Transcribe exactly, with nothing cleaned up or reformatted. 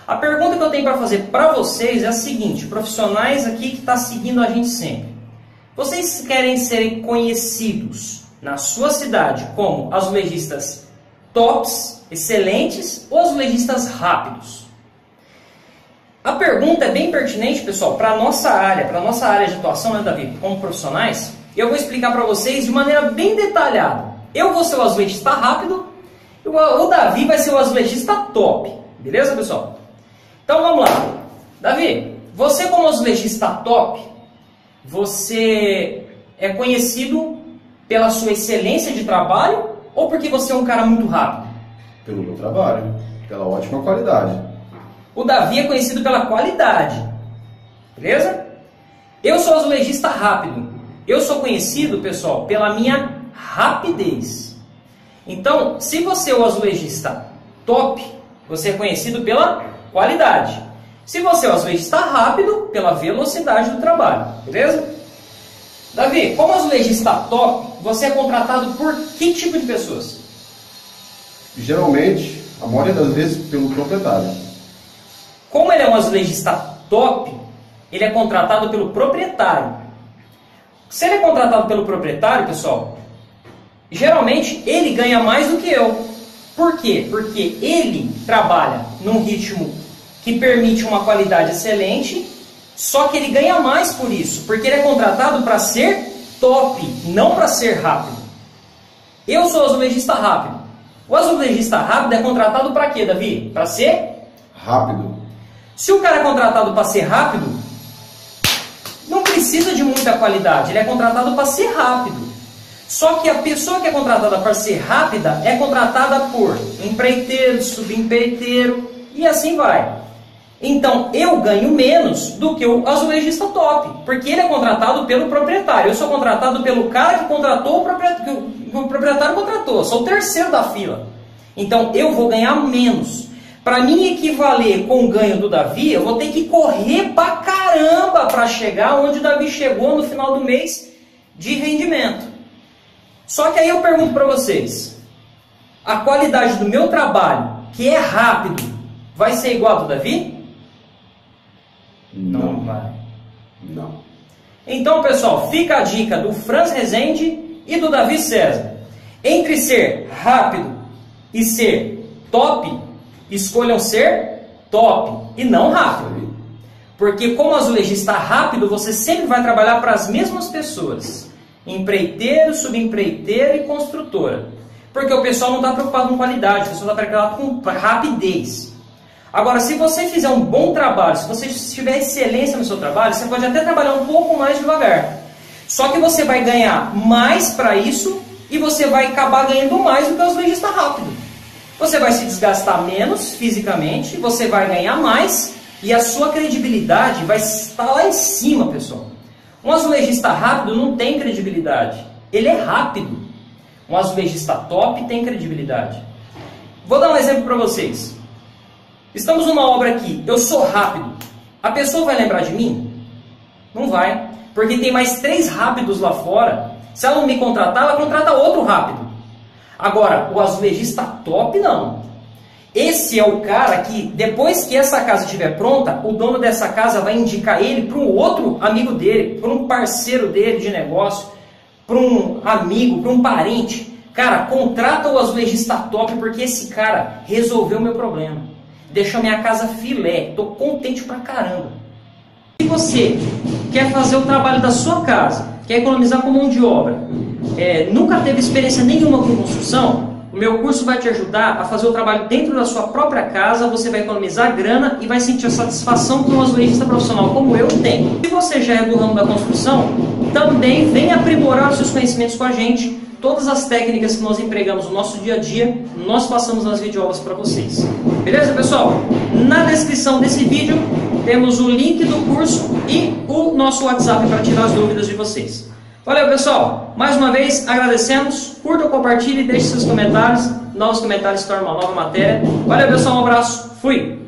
A pergunta que eu tenho para fazer para vocês é a seguinte, profissionais aqui que estão seguindo a gente sempre. Vocês querem ser conhecidos na sua cidade como azulejistas tops, excelentes ou azulejistas rápidos? A pergunta é bem pertinente, pessoal, para a nossa área, para a nossa área de atuação, né, Davi, como profissionais. E eu vou explicar para vocês de maneira bem detalhada. Eu vou ser o azulejista rápido e o Davi vai ser o azulejista top. Beleza, pessoal? Então vamos lá. Davi, você como azulejista top, você é conhecido pela sua excelência de trabalho ou porque você é um cara muito rápido? Pelo meu trabalho, pela ótima qualidade. O Davi é conhecido pela qualidade. Beleza? Eu sou azulejista rápido. Eu sou conhecido, pessoal, pela minha rapidez. Então, se você é o azulejista top, você é conhecido pela qualidade. Se você é o azulejista rápido, pela velocidade do trabalho. Beleza? Davi, como azulejista top, você é contratado por que tipo de pessoas? Geralmente, a maioria das vezes, pelo proprietário. Como ele é um azulejista top, ele é contratado pelo proprietário. Se ele é contratado pelo proprietário, pessoal, geralmente ele ganha mais do que eu. Por quê? Porque ele trabalha num ritmo que permite uma qualidade excelente, só que ele ganha mais por isso, porque ele é contratado para ser top, não para ser rápido. Eu sou azulejista rápido. O azulejista rápido é contratado para quê, Davi? Para ser rápido. Se o cara é contratado para ser rápido, não precisa de muita qualidade, ele é contratado para ser rápido. Só que a pessoa que é contratada para ser rápida é contratada por empreiteiro, subempreiteiro e assim vai. Então eu ganho menos do que o azulejista top, porque ele é contratado pelo proprietário. Eu sou contratado pelo cara que contratou o proprietário, que o proprietário contratou. Eu sou o terceiro da fila. Então eu vou ganhar menos. Para mim equivaler com o ganho do Davi, eu vou ter que correr pra caramba para chegar onde o Davi chegou no final do mês de rendimento. Só que aí eu pergunto para vocês, a qualidade do meu trabalho, que é rápido, vai ser igual a do Davi? Não. Não vai. Não. Então, pessoal, fica a dica do Franz Rezende e do Davi César. Entre ser rápido e ser top, escolham ser top e não rápido. Porque como azulejista rápido, você sempre vai trabalhar para as mesmas pessoas. Empreiteiro, subempreiteiro e construtora. Porque o pessoal não está preocupado com qualidade, o pessoal está preocupado com rapidez. Agora, se você fizer um bom trabalho, se você tiver excelência no seu trabalho, você pode até trabalhar um pouco mais devagar. Só que você vai ganhar mais para isso e você vai acabar ganhando mais do que o azulejista rápido. Você vai se desgastar menos fisicamente, você vai ganhar mais e a sua credibilidade vai estar lá em cima, pessoal. Um azulejista rápido não tem credibilidade, ele é rápido. Um azulejista top tem credibilidade. Vou dar um exemplo para vocês. Estamos numa obra aqui, eu sou rápido. A pessoa vai lembrar de mim? Não vai, porque tem mais três rápidos lá fora. Se ela não me contratar, ela contrata outro rápido. Agora, o azulejista top não. Esse é o cara que, depois que essa casa estiver pronta, o dono dessa casa vai indicar ele para um outro amigo dele, para um parceiro dele de negócio, para um amigo, para um parente. Cara, contrata o azulejista top porque esse cara resolveu o meu problema. Deixou minha casa filé. Estou contente pra caramba. Se você quer fazer o trabalho da sua casa, quer economizar com mão de obra, é, nunca teve experiência nenhuma com construção, o meu curso vai te ajudar a fazer o trabalho dentro da sua própria casa, você vai economizar grana e vai sentir a satisfação que um azulejista profissional como eu tem. Se você já é do ramo da construção, também vem aprimorar os seus conhecimentos com a gente. Todas as técnicas que nós empregamos no nosso dia a dia, nós passamos nas videoaulas para vocês. Beleza, pessoal? Na descrição desse vídeo temos o link do curso e o nosso WhatsApp para tirar as dúvidas de vocês. Valeu, pessoal! Mais uma vez, agradecemos. Curta, compartilhe, deixe seus comentários. Novos comentários tornam uma nova matéria. Valeu, pessoal! Um abraço. Fui!